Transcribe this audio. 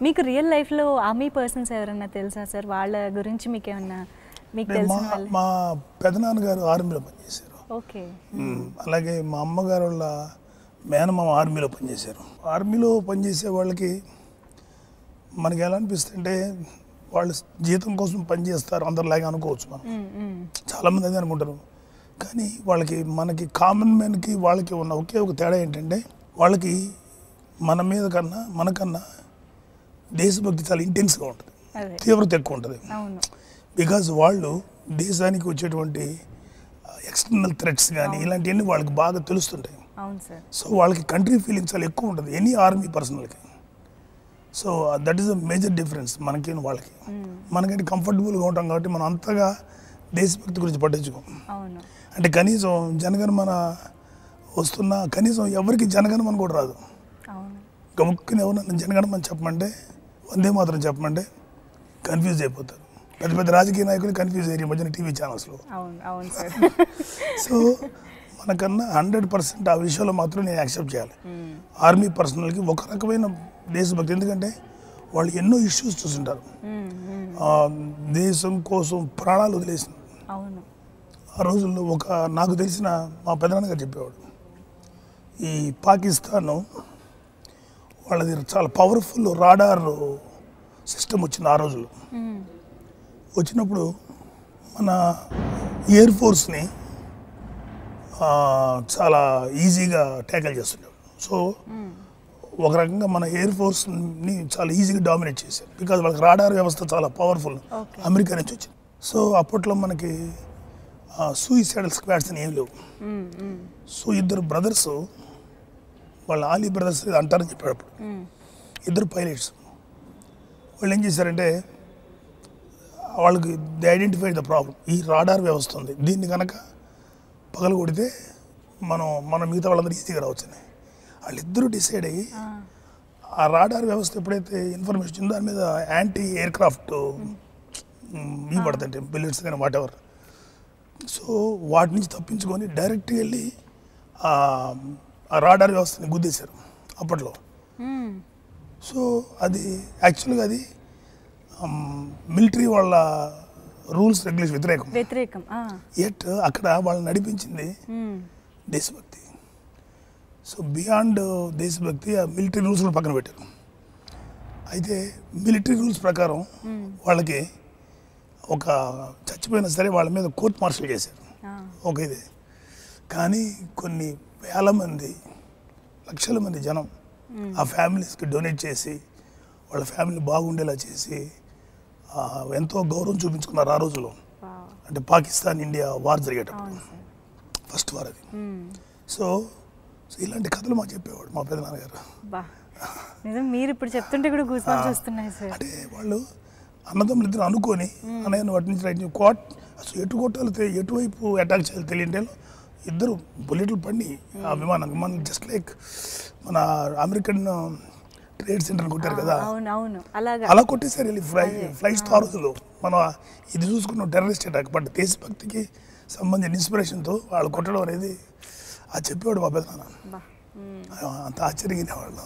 మీకు రియల్ లైఫ్లో army persons ఎవరన్నా తెలుసా సార్? వాళ్ళ గురించి మీకేమన్నా మీకు తెలిసిన వాళ్ళు? మా పెదనాన్నగారు ఆర్మీలో పనిచేశారు. ఓకే. అలాగే మా అమ్మగారు వాళ్ళ మేనమామ ఆర్మీలో పనిచేశారు. ఆర్మీలో పనిచేసే వాళ్ళకి మనకి ఎలా అనిపిస్తుంటే వాళ్ళు జీతం కోసం పనిచేస్తారు అందరిలాగే అనుకోవచ్చు. మనం చాలామంది అదే అనుకుంటారు. కానీ వాళ్ళకి మనకి కామన్ మ్యాన్కి వాళ్ళకి ఉన్న ఒకే ఒక తేడా ఏంటంటే వాళ్ళకి మన మీద కన్నా మనకన్నా దేశభక్తి చాలా ఇంటెన్స్గా ఉంటుంది, తీవ్రత ఎక్కువ ఉంటుంది. బికాజ్ వాళ్ళు దేశానికి వచ్చేటువంటి ఎక్స్టర్నల్ థ్రెట్స్ కానీ ఇలాంటివన్నీ వాళ్ళకి బాగా తెలుస్తుంటాయి. సో వాళ్ళకి కంట్రీ ఫీలింగ్ చాలా ఎక్కువ ఉంటుంది ఎనీ ఆర్మీ పర్సనల్కి. So that is the major difference మనకి వాళ్ళకి. మనకంటే కంఫర్టబుల్గా ఉంటాం కాబట్టి మనం అంతగా దేశభక్తి గురించి పట్టించుకోం. అంటే కనీసం జనగణమన వస్తున్నా కనీసం ఎవరికి జనగణమన కూడా రాదు. గముక్కుని ఎవరన్నా జనగణమని చెప్పమంటే వందే మాత్రం చెప్పమంటే కన్ఫ్యూజ్ అయిపోతారు. పెద్ద పెద్ద రాజకీయ నాయకులు కన్ఫ్యూజ్ అయ్యారు మధ్యన టీవీ ఛానల్స్లో. సో మనకన్నా 100% ఆ విషయంలో మాత్రం నేను యాక్సెప్ట్ చేయాలి. ఆర్మీ పర్సనల్కి ఒక రకమైన దేశభక్తి, ఎందుకంటే వాళ్ళు ఎన్నో ఇష్యూస్ చూస్తుంటారు. దేశం కోసం ప్రాణాలు వదిలేసిన ఆ రోజుల్లో నాకు తెలిసిన మా పెదనాన్నగారు చెప్పేవాడు, ఈ పాకిస్తాన్ వాళ్ళది చాలా పవర్ఫుల్ రాడార్ సిస్టమ్ వచ్చింది ఆ రోజుల్లో. వచ్చినప్పుడు మన ఎయిర్ ఫోర్స్ని చాలా ఈజీగా ట్యాకిల్ చేస్తుండేవాడు. సో ఒక రకంగా మన ఎయిర్ ఫోర్స్ని చాలా ఈజీగా డామినేట్ చేశారు. బికాజ్ వాళ్ళకి రాడార్ వ్యవస్థ చాలా పవర్ఫుల్, అమెరికా నుంచి వచ్చింది. సో అప్పట్లో మనకి సూయిసైడల్ స్క్వాడ్స్ అని ఏం లేవు. సో ఇద్దరు బ్రదర్స్, వాళ్ళ ఆలీ బ్రదర్స్ అంటారని చెప్పాడు అప్పుడు, ఇద్దరు పైలట్స్. వాళ్ళు ఏం చేశారంటే వాళ్ళకి ది ఐడెంటిఫైడ్ ద ప్రాబ్లం, ఈ రాడార్ వ్యవస్థ ఉంది, దీన్ని కనుక పగలు కొడితే మనం మిగతా వాళ్ళందరూ ఈజీగా రావచ్చని వాళ్ళిద్దరూ డిసైడ్ అయ్యి ఆ రాడార్ వ్యవస్థ ఎప్పుడైతే ఇన్ఫర్మేషన్ వచ్చిందో దాని మీద యాంటీ ఎయిర్ క్రాఫ్ట్ ఇవి పడతాయి, బిల్లెట్స్ కానీ వాట్ ఎవర్. సో వాటి నుంచి తప్పించుకొని డైరెక్ట్గా వెళ్ళి ఆ రాడార్ వ్యవస్థని గుద్దేశారు అప్పట్లో. సో అది యాక్చువల్గా అది మిలిటరీ వాళ్ళ రూల్స్ రెగ్యులేషన్ వ్యతిరేకం. ఎట్ అక్కడ వాళ్ళని నడిపించింది దేశభక్తి. సో బియాండ్ దేశభక్తి ఆ మిలిటరీ రూల్స్ కూడా పక్కన పెట్టారు. అయితే మిలిటరీ రూల్స్ ప్రకారం వాళ్ళకి ఒక చచ్చిపోయినా సరే వాళ్ళ మీద కోర్ట్ మార్షల్ చేశారు ఒక ఇది. కానీ కొన్ని వేల మంది, లక్షల మంది జనం ఆ ఫ్యామిలీస్కి డొనేట్ చేసి వాళ్ళ ఫ్యామిలీ బాగుండేలా చేసి ఎంతో గౌరవం చూపించుకున్నారు ఆ రోజులో. అంటే పాకిస్తాన్ ఇండియా వార్ జరిగేటప్పుడు, ఫస్ట్ వార్ అది. సో ఇలాంటి కథలు మాకు చెప్పేవాడు మా పెదనాన్నగారు. మీరు ఇప్పుడు చెప్తుంటే కూడా గూస్బంప్స్ వస్తున్నాయి సార్. అంటే వాళ్ళు అన్నదమ్ములు ఇద్దరు అనుకొని అన్నయ్యను వాటి నుంచి రైట్ కోట్ అసలు ఎటు కొట్టాలి, ఎటువైపు అటాక్ చేయాలి తెలియంటే ఇద్దరు బుల్లెట్లు పడి ఆ విమానం జస్ట్ లైక్ మన అమెరికన్ ట్రేడ్ సెంటర్ కొట్టారు కదా, అలా కొట్టేసారు వెళ్ళి ఫ్లైట్స్ ఆ రోజుల్లో. మనం ఇది చూసుకున్న టెర్రరిస్ట్ అటాక్. బట్ దేశభక్తికి సంబంధించిన ఇన్స్పిరేషన్తో వాళ్ళు కొట్టడం అనేది అది చెప్పేవాడు మా పెద్దనాన్న. అంత ఆశ్చర్యంగా వాళ్ళు.